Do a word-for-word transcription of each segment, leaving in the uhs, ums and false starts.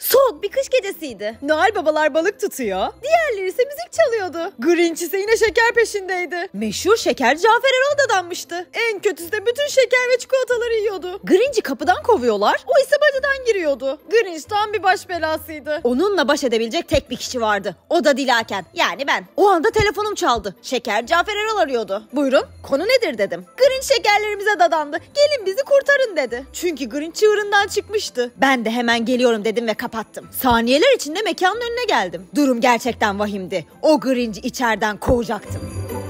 Soğuk bir kış gecesiydi. Noel babalar balık tutuyor. Diğerleri ise müzik çalıyordu. Grinch ise yine şeker peşindeydi. Meşhur şeker Cafer Erol dadanmıştı. En kötüsü de bütün şeker ve çikolataları yiyordu. Grinch'i kapıdan kovuyorlar. O ise bacadan giriyordu. Grinch tam bir baş belasıydı. Onunla baş edebilecek tek bir kişi vardı. O da Dilaken. Yani ben. O anda telefonum çaldı. Şeker Cafer Erol arıyordu. Buyurun, konu nedir dedim. Grinch şekerlerimize dadandı. Gelin bizi kurtarın dedi. Çünkü Grinch çığırından çıkmıştı. Ben de hemen geliyorum dedim ve kapattım. Saniyeler içinde mekanın önüne geldim. Durum gerçekten vahimdi. O Grinch'i içeriden kovacaktım.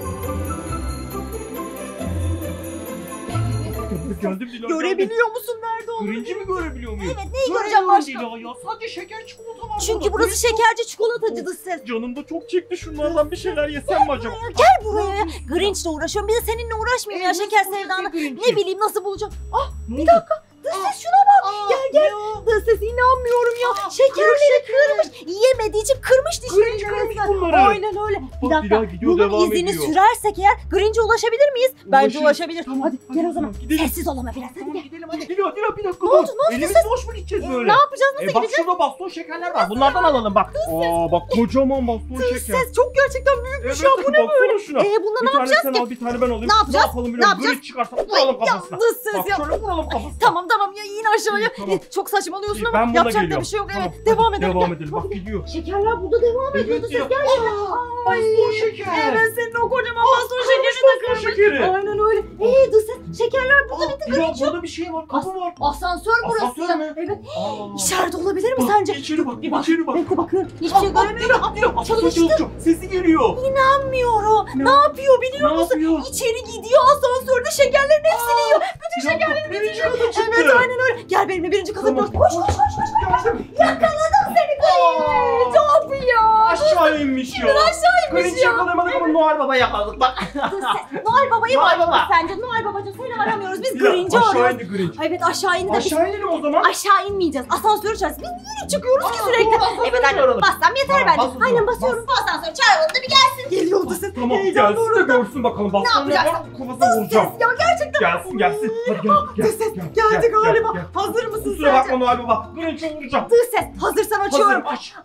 Geldim Dila. Görebiliyor musun nerede olduğunu? Grinch'i mi görebiliyor muyum? Evet, neyi göreceğim başka? Dila ya, sadece şeker çikolata var. Çünkü burada. burası Grinch şekerci çikolatacıdı siz. Canım da çok çekti, şunlardan bir şeyler yesem mi acaba? Gel buraya. Grinch'le uğraşıyorum. Bir de seninle uğraşmayayım ya, E, şeker nasıl sevdanı. Grinch'i? Ne bileyim nasıl bulacağım. Ah Ne bir oldu? dakika. Dış ses şuna bak. Aa, gel gel. ya. Dış ses inanmıyorum ya. Aa, Şekerleri kırmış kırmış. Yiyemediği için kırmış dişlerini. Grinch kırmış resmen. bunları. Aynen öyle. Bir Bak, dakika. Dila gidiyor, Bunun devam izini ediyor. sürersek eğer Grinch'e ulaşabilir miyiz? Bence Ulaşırız. ulaşabilir. Tamam, hadi, hadi gel o o zaman. zaman, gidelim. Sessiz olama biraz. Hadi Tamam, gel. gidelim hadi. Dila, Dila bir dakika Ne dur. oldu, ne oldu Elimiz ses? boş mu gideceğiz Ee, böyle? ne yapacağız? Nasıl E bak gideceğiz? şurada baston şekerler var. Bunlardan alalım bak. Aa bak kocaman baston Dış şeker. ses çok gerçekten büyükmüş Evet, ya. Bu ne baksana böyle? şuna. Ee bununla Bir ne tane yapacağız sen ki? al, bir tane ben alayım. Ne yapacağız? Ne yapalım Ne biliyor musun? yapacağız? Grinch çıkarsa vuralım Ya kafasına. dış ses Bak ya. şöyle vuralım kafasına. Tamam tamam ya in aşağıya. İyi, tamam. Çok saçmalıyorsun ama Ben buna yapacak da geliyorum. bir şey yok. Tamam, Evet hadi devam edelim. Devam Gel. edelim. Bak gidiyor. Şekerler burada devam ediyor. Evet Dış ya. ses gel. Aa, baston şeker. Evet senin o kocaman baston kırmış şekeri de baston kırmış. şekeri. Aynen öyle. Ee dış ses şekerler burada Aa, bitti. Dila Grinch yok. burada bir şey var. Kapı var. Asansör burası. Asansör ya. mü? Evet. Aa. İçeride olabilir mi Bak, sence? İçeri bak. Bir bak. İçeri bak. Bekle bakıyorum. Hiçbir şey Aa, bak, göremiyorum. Dila, Dila, asansör Çalıştı. çalışıyor. Sesi geliyor. İnanmıyorum. Ne? Ne yapıyor biliyor Ne musun? yapıyor? İçeri gidiyor asansörde şekerlerin hepsini yiyor. Bütün Dila, şekerlerin birinci hepsini kata çıktı. Evet aynen öyle. Gel benimle birinci kata Tamam. koş. Koş koş koş koş. Geldim. Yakaladım seni Grinch. Ne yapıyor? Aşağı inmiş ya. Aşağı inmiş Grinch ya. yakalayamadık ama Noel Baba yakaladık bak. Noel Baba'yı mı Noel aradınız Baba. sence? Noel Babacığım seni aramıyoruz. Biz Dila, Grinch'i aşağı arıyoruz. indi Grinch. Evet aşağı indi de biz Aşağı inelim o zaman. aşağı inmeyeceğiz. Asansör çağıracağız. Biz niye çıkıyoruz ki Aa, sürekli? doğru, asansörü Evet aynen. çağıralım. Bassam yeter Tamam, bence. bas o zaman, Aynen bas. basıyorum. Bu asansör çağıralım da bir gelsin. Geliyor da ses. Tamam gelsin de görsün bakalım. Bastonla yapacağız? var kafasına vuracağım. Ya gerçekten. Gelsin gelsin. Hadi gel gel. Dış ses gel, geldi gel, galiba. gel, gel. Hazır mısın Kusura sence? bakma Noel Baba. Grinch'e vuracağım. Dış ses hazırsan açıyorum. Hazır aç.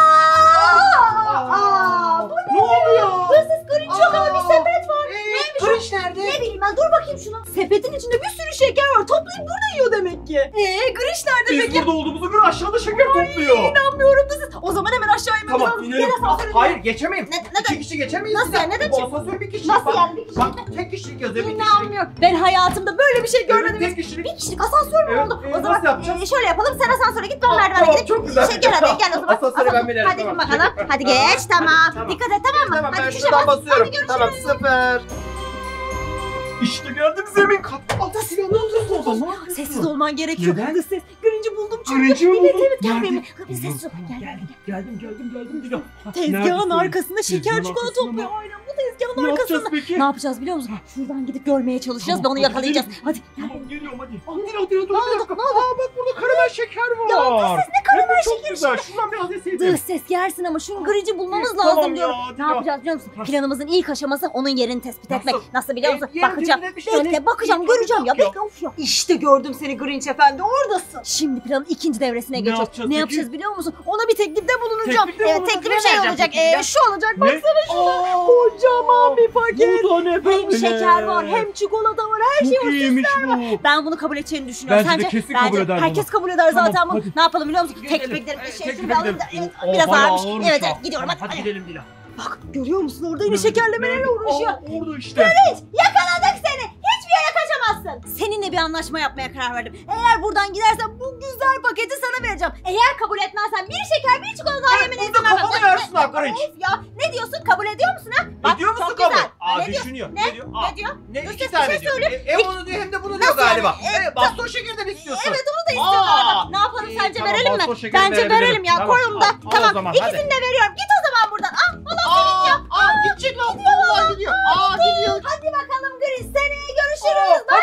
Allah! Aa, bu Ne oluyor? Dış ses Grinch yok ama bir Aa. sepet var. Ee, Neymiş o? Grinch nerede? Ne bileyim ben dur bakayım şuna. Sepetin içinde bir sürü şeker var. Toplayıp burada yiyor demek ki. Eee Grinch nerede Biz peki? burada olduğumuza göre aşağıda şeker topluyor. İnanmıyorum dış ses. O zaman hemen aşağı inmemiz Tamam lazım. inelim. Gel asansöre Hayır geçemeyim. Ne- neden? İki kişi geçemeyiz. Nasıl biz. yani? Neden Bu çek- asansör bir kişilik. Nasıl Bak, yani? Bir kişilik Bak tek kişilik yazıyor. Bir kişilik. İnanmıyorum. Ben hayatımda böyle bir şey görmedim. Evet, tek kişilik. Bir kişilik asansör mü Evet, oldu? evet, O zaman nasıl yapacağız? e, şöyle yapalım. Sen asansöre git ben Aa, merdivene tamam, gidip çok güzel. Şey, gel hadi gel o zaman. Asansöre ben binerim, Hadi tamam. bin bakalım. Hadi geç Hadi, tamam. tamam. Dikkat et tamam mı? Tamam ben Hadi şuradan basıyorum. Hadi Tamam görüşürüz. sıfır. İşte geldim zemin kat. Ata silah ne yapıyorsun orada? Ne yapıyorsun? Sessiz olman gerekiyor. Neden? Dış ses. Grinch'i buldum çünkü. Grinch'i mi Evet buldun? evet gel Nerede? benimle. Bir sessiz ol. Gel gel. Geldim geldim geldim geldim. Dila. Tezgahın arkasında şeker Tezgahın çikolata arkasında topluyor. mı? Aynen bu tezgahın Ne yapacağız arkasında. peki? Ne yapacağız biliyor musun? Şuradan gidip görmeye çalışacağız ve Tamam, onu hadi yakalayacağız. gidelim. Hadi gel. Tamam geliyorum hadi. Aa, Dila Dila dur Ne bir oldu? dakika. Ne oldu? Aa bak burada karamel şeker var. Ya dış ses ne karamel Evet, çok şekeri güzel. Şundan biraz yeseydim. Dış ses yersin ama şu Grinch'i bulmamız Tamam lazım ya, diyorum. hadi Ne ya. yapacağız biliyor musun? Nasıl? Planımızın ilk aşaması onun yerini tespit Nasıl? etmek. Nasıl biliyor musun? E, yerini Bakacağım. tespit etmiş Bekle yani. bakacağım İyi, göreceğim ya. bakıyor. Bekle of ya. İşte gördüm seni Grinch efendi oradasın. Şimdi planın ikinci devresine Ne geçiyoruz. yapacağız Ne peki? yapacağız biliyor musun? Ona bir teklifte bulunacağım. Teklifte evet bulunacak. teklif Ne bir şey vereceğim olacak. peki Ee, ya? şu olacak Ne? baksana şuna. Aa, Kocaman bir paket. Bu da ne Hem böyle? şeker var hem çikolata var her şey Çok var. iyiymiş bu. Ben bunu kabul edeceğini düşünüyorum. Bence de Sence? kesin kabul eder Herkes bunu. kabul eder zaten Tamam, bunu. hadi. Ne yapalım biliyor musun? Gidelim. Teklif gidelim. Evet, Şey, teklif şunu alalım da- gidelim. evet, Oo, biraz bayağı ağırmış. ağırmış Evet ha. evet gidiyorum hadi. Hadi hadi. gidelim Dila. Bak görüyor musun orada yine şekerlemelerle uğraşıyor. Aa, orada işte. Yakaladık seni. Hiçbir yere kaçamazsın. Seninle bir anlaşma yapmaya karar verdim. Eğer buradan gidersen bu güzel paketi sana vereceğim. Eğer kabul etmezsen bir şeker bir çikolata daha yemene izin burada vermem. kafanı yersin ha, Grinch. Of ya ne diyorsun kabul ediyor musun ha? Bak, Ediyor musun çok kabul? güzel. Aa Ne diyor? düşünüyor. Ne? diyor? Ne Aa, diyor? Ne Dur, iki ses, tane bir şey diyor. söyleyeyim. E, hem onu diyor hem de bunu diyor Nasıl yani? galiba. E, Evet baston şekeri de mi istiyorsun? Evet onu da istiyor Aa, galiba. Ne yapalım iyi, sence tamam, verelim baston mi? şekeri Bence verebilirim. verelim ya Tamam, koyun da. al, al o Tamam zaman, hadi. ikisini de veriyorum. Git o zaman buradan. Al Allah senin ya. Aa, aa gidecek lan. Vallahi gidiyor. Aa gidiyor. Hadi bakalım Grinch seneye görüşürüz. Aa,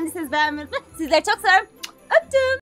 beğendiyseniz beğenmeyi unutmayın. Sizleri çok seviyorum. Öptüm.